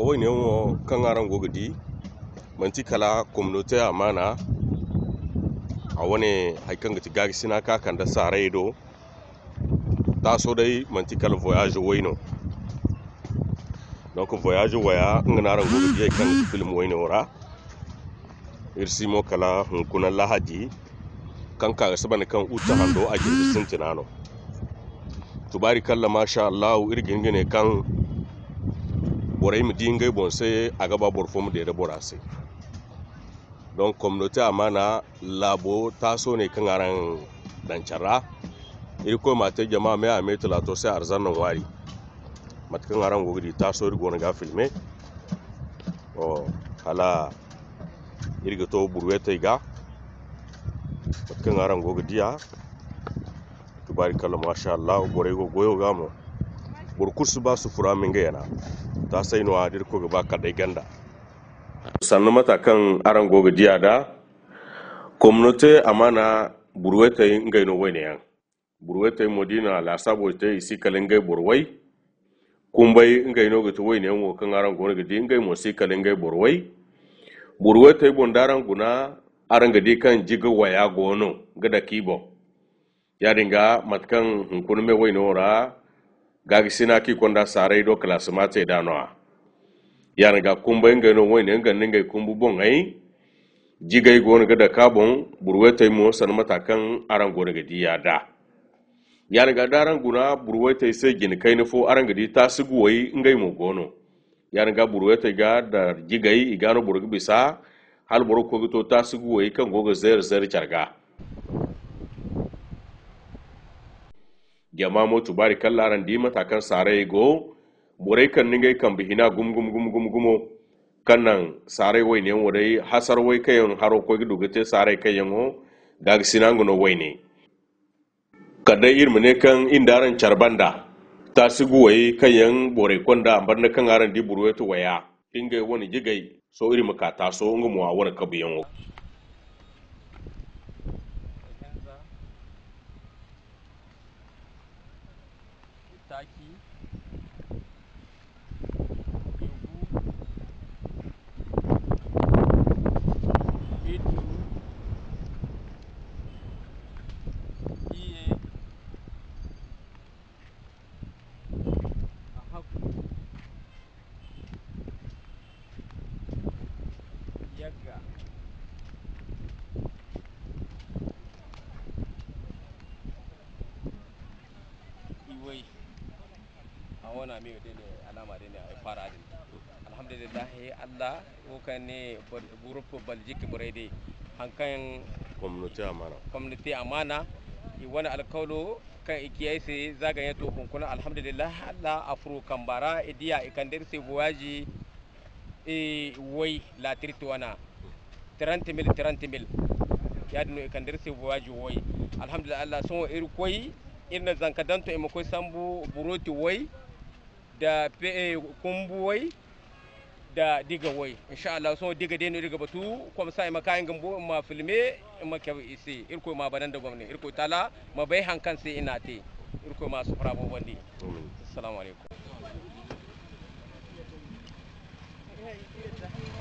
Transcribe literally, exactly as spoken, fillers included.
Wai ne wo kan aran gogodi manti kala communauté amana a wani haikan gati gagi sina ka kan da sarai do ta so dai manti kala voyage waino donc voyage waya ngana aran gogodi kan film waino ora irsi mo kala hun kuna lahadi kan ka saban kan uta hando a girbi sintinano tubari kalla masha Allah irgin gine kan borai mu dingai bonse a gaba borfo mu da borase donc communauté amana labo taso ne kan aran dancara irko mate jama'a me ame tula to sai arzan nan wari mat kan aran gogidi taso irgo na ga filme o hala irga to burwete ga mat kan aran gogidiya tubarikalla masha Allah borai go goyo gamo burkursu ba su fura min ga yana ta sai no adir ko gaba ka dai ganda sannu matakan aran goga diya da communauté amana burweta ngai no wene yan burweta modina la sabo te isi kalengai burwai kumbai ngai no ga to wene yan wo kan aran goga di ngai mo si kalengai burwai burweta bondaran guna aran gadi kan jiga waya gono gada kibo ya dinga matkan hunkun me wene ora gagi sina ki konda sarai do klasmate danoa yana ga kumba ngano woni ngan ngai kumbu bon ai jigay gon ga da kabon burwete mo san matakan aran gon ga diya da yana ga daran guna burwete sai gin kai ne fo aran ga di ta sigu wai ngai mo gono yana ga burwete ga da jigay igano burgu bisa hal buru ko to ta sigu wai kan goga zer zer charga jama mo tubari kallaran di matakan sarai go borai kan ningai kan bihina gum gum gum gum gumo kannan sarai wai ne wodai hasar wai kayan haro ko gidu gate sarai kayan ho dag sinangu no wai ne kadai irmine kan indaran charbanda ta sigu wai kayan borai konda ambarna kan aran di burweto waya ingai woni jigai so iri makata so ngumu a wani kabiyan ho taki itu iye ahaku yaga iwai wana mi dene alama dene ay faradin alhamdulillah Allah o kane groupe baljik murede hankan communauté amana communauté amana i wana alkawlo kan ikiyai se zagaye to kunkuna alhamdulillah Allah afru kambara idiya ikandir se voyage e wai la trite wana trente mille trente mille yadno ikandir se voyage wai alhamdulillah Allah son ir koy irna zankadanto e makoy sambu buroti wai da kumbu wai da diga wai insha Allah so diga deno diga batu kuma sai makayin gambo ma filme ma ke isi irko ma banan da gwamnati irko tala ma bai hankan sai ina te irko ma su fara wandi assalamu alaikum